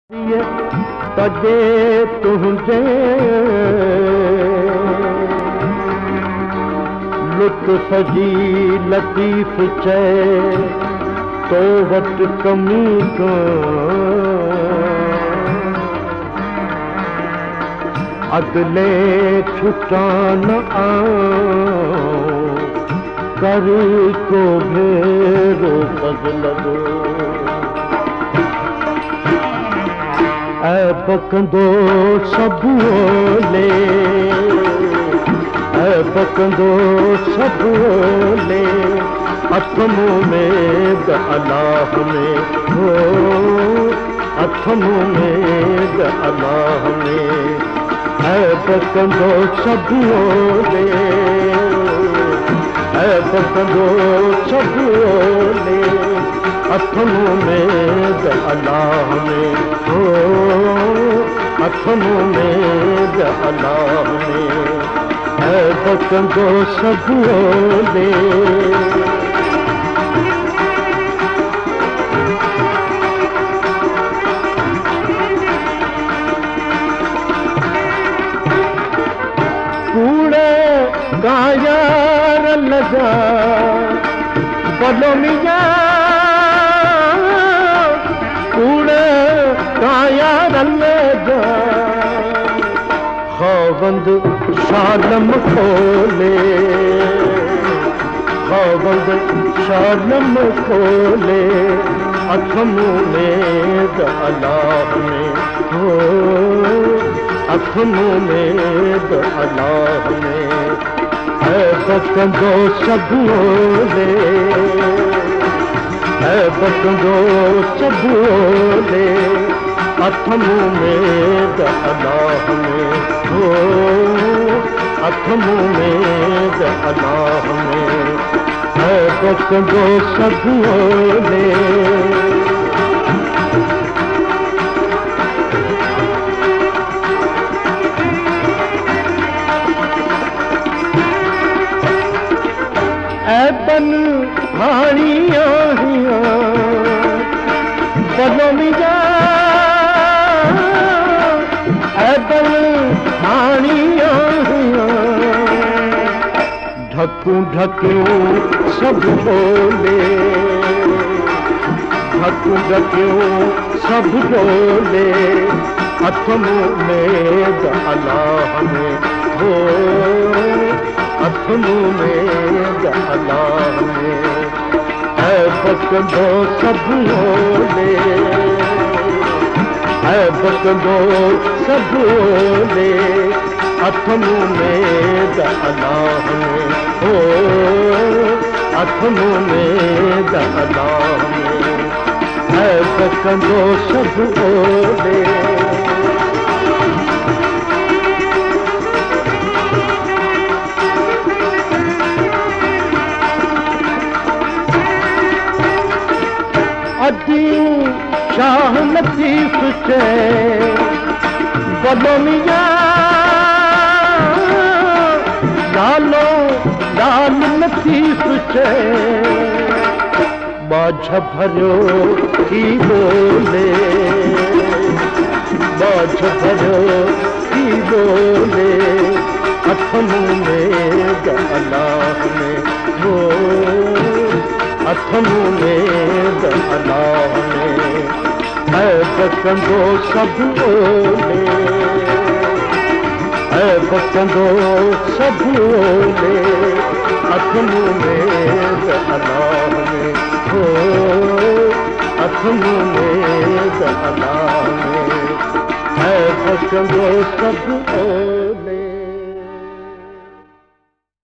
तजे तुझे लुत्फ जी लतीफ़ चे तो वट कमी को अगले छुटान कर को भेरो फज़ल दो ऐ बकंदो सबोले ऐ बकंदो सबोले अथमो में द अल्लाह में हो अथमो में द अल्लाह में ऐ बकंदो सबोले ऐ बकंदो सबोले अथमो में द अल्लाह में हो अथमो में द अल्लाह में ऐ बकंदो सबोले कूड़े गायार लगा बलो मिया खावंद शालम खोले खावंद शालम खोले अथमो में द अल्लाह में हो अथमो में द अल्लाह में ऐ बकंदो सबोले ऐ बकंदो सबोले अथमो में द अल्लाह में हो अथमो में द अल्लाह में ऐ बकंदो सबोले ऐ बन हानियां हियां बलो मिया ऐबल हानियां ढकूं ढक्यूं सब बोले ढकूं ढक्यूं सब बोले अथमो में द अल्लाह में हो अथमो में द अल्लाह में ऐ बकंदो सबोले ऐ बकंदो सबोले अथमो में द अल्लाह में हो अथमो में द अल्लाह में ऐ बकंदो सबोले अदियूं शाह लतीफ़ चे बलो मिया लालो लाल लतीफ़ चे बाझ भरियो थी बोले बाझ भरियो थी बोले अथमो में द अल्लाह में हो अथमो में द अल्लाह में ऐ बकंदो सबोले ऐ बकंदो सबोले अथमो में द अल्लाह में हो अथमो में द अल्लाह में ऐ बकंदो सबोले।